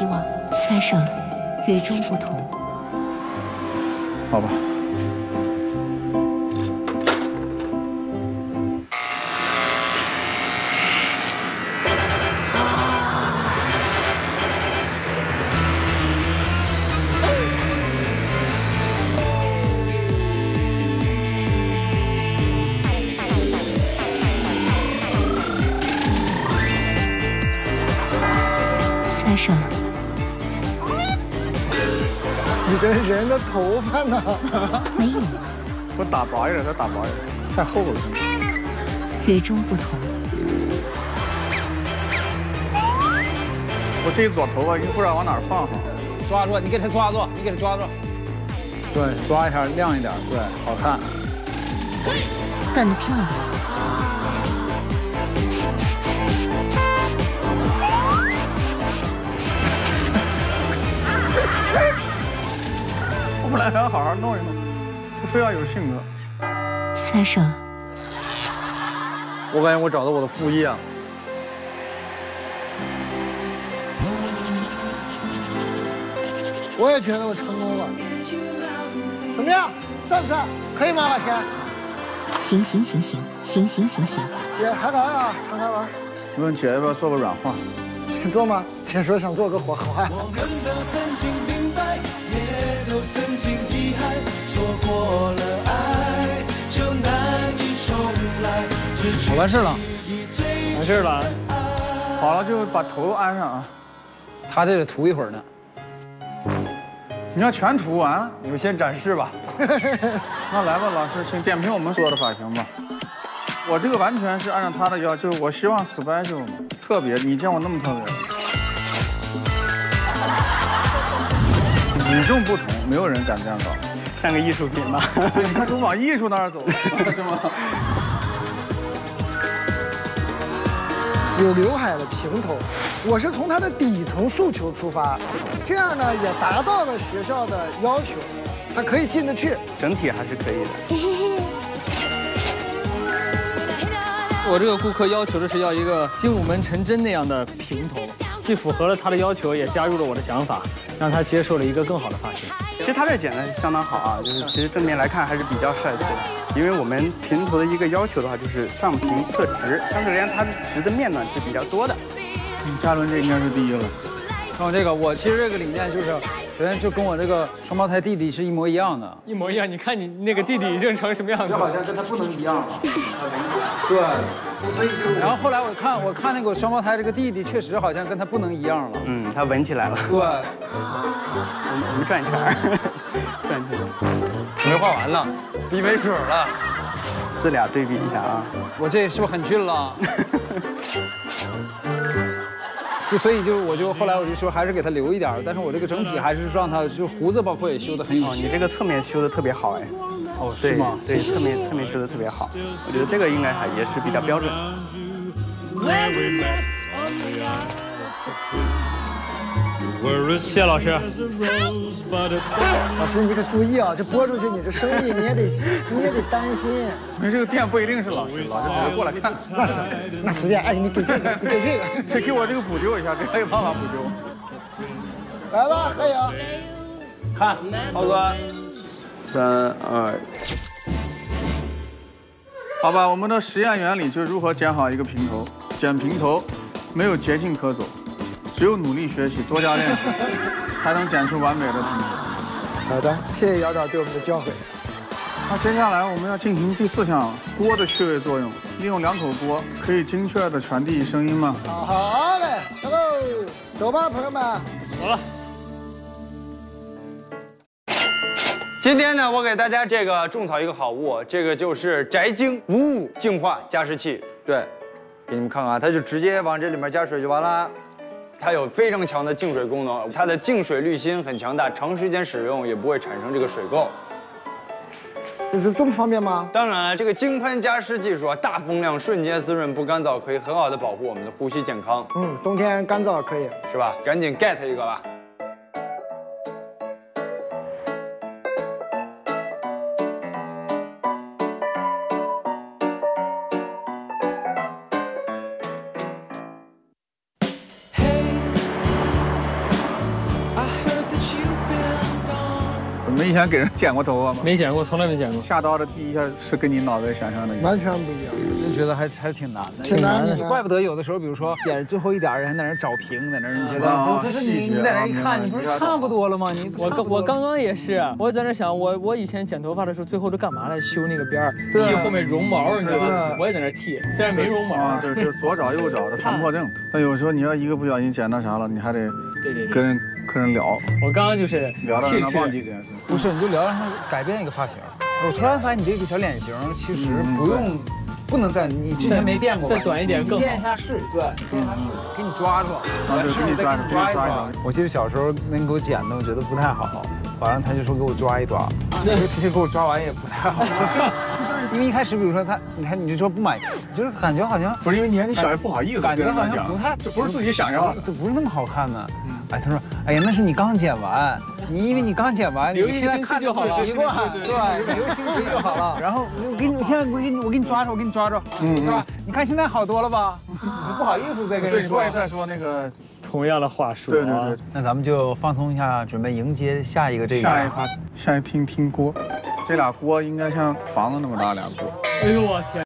希望，猜上与众不同。 好吧。 猜上。 你的人的头发呢？ 没有。 我打薄一点，再打薄一点，太厚了。 与众不同。 我这一撮头发，不知道往哪儿放哈。 抓住，你给他抓住，你给他抓住。 对，抓一下，亮一点，对，好看。 干得漂亮。 我本来想好好弄一弄，就非要有性格。 猜上。 我感觉我找到我的副业啊。 我也觉得我成功了。怎么样，算不算？可以吗，老师？ 行。 姐还来啊，常常玩。 问姐要不要做个软化？ 请坐吗？姐说想做个火烤案。 我完事了， 完事了。好了，就把头安上啊。 他这得涂一会儿呢。 你要全涂完， 你们先展示吧。 那来吧，老师，请点评我们所有的发型吧。我这个完全是按照他的要求，我希望 special 嘛，特别。你见我那么特别？与众不同，没有人敢这样搞， 像个艺术品吧？ 对，你看都往艺术那儿走，是吗？ 有刘海的平头，我是从它的底层诉求出发，这样呢也达到了学校的要求，它可以进得去， 整体还是可以的。 我这个顾客要求的是要一个精武门陈真那样的平头，既符合了他的要求，也加入了我的想法，让他接受了一个更好的发型。 其实他这剪的相当好啊，就是其实正面来看还是比较帅气的。因为我们平头的一个要求的话，就是上平侧直，相对而言它直的面呢是比较多的。 嘉伦这应该是第一了。 看我这个，我其实这个理念就是，首先就跟我这个双胞胎弟弟是一模一样的， 一模一样。你看你那个弟弟已经成什么样子？ 这好像跟他不能一样了。 对。所以就，然后后来我看那个双胞胎这个弟弟，确实好像跟他不能一样了。 嗯，他纹起来了。 对。 我们转一圈，转一圈。 没画完呢，逼没水了。 这俩对比一下啊， 我这是不是很俊了？所以后来我就说还是给他留一点，但是我这个整体还是让他就胡子包括也修得很有型。 你这个侧面修得特别好哎。 哦，是吗？ 对，侧面修得特别好，我觉得这个应该也是比较标准。 谢谢老师。 老师你可注意啊，这播出去你这生意你也得担心。 因为这个店不一定是老师，老师只是过来看。 那是，那随便，哎，你给这个，你给这个， 得给我这个补救一下，这还有办法补救。 来吧，何颖， 看，浩哥 ，3、2， 好吧，我们的实验原理就是如何剪好一个平头，剪平头没有捷径可走。只有努力学习，多加练习，才能剪出完美的平头。 好的，谢谢姚导对我们的教诲。 那接下来我们要进行第4项，锅的趣味作用。利用2口锅可以精确地传递声音吗？ 好嘞，走喽，走吧，朋友们。 走了。 今天呢，我给大家这个种草一个好物，这个就是宅精无雾净化加湿器。对，给你们看看，它就直接往这里面加水就完了。它有非常强的净水功能，它的净水滤芯很强大，长时间使用也不会产生这个水垢。 这么方便吗？ 当然了，这个精喷加湿技术啊，大风量、瞬间滋润不干燥，可以很好的保护我们的呼吸健康。 冬天干燥可以， 是吧？赶紧 get 一个吧。 们以前给人剪过头发吗？ 没剪过，从来没剪过。 下刀的第一下是跟你脑袋想象的一样， 完全不一样， 就觉得还挺难的， 挺难的。 怪不得有的时候，比如说剪最后一点人在那找平，在那你觉得这是你在那一看，你不是差不多了吗？ 我刚刚也是，我在那想，我以前剪头发的时候，最后都干嘛来？修那个边儿，剃后面绒毛，你知道吗？我也在那剃，虽然没绒毛。 对，就是左找右找的强迫症。但有时候你要一个不小心剪那啥了，你还得跟客人聊。 我刚刚就是聊到让他忘记这件事。 不是，你就聊让他改变一个发型。我突然发现你这个小脸型其实不能在你之前没变过， 再短一点更好。 变一下试，对，变一下试，给你抓住。 对，给你抓住。 我记得小时候那给我剪的，我觉得不太好，完了他就说给我抓一抓，其实给我抓完也不太好。因为一开始，比如说你看你就说不满意，就是感觉好像不是因为年纪小也不好意思， 感觉好像不太， 这不是自己想象的， 这不是那么好看的。哎，他说，哎呀，那是你刚剪完，因为你刚剪完，你现在看就好习惯，对，留心情就好了。然后我给你抓住，对吧？你看现在好多了吧？不好意思再跟人说， 再说那个同样的话术。 对。 那咱们就放松一下，准备迎接下一个这个。 下一听锅，这俩锅应该像房子那么大俩锅。 哎呦我天！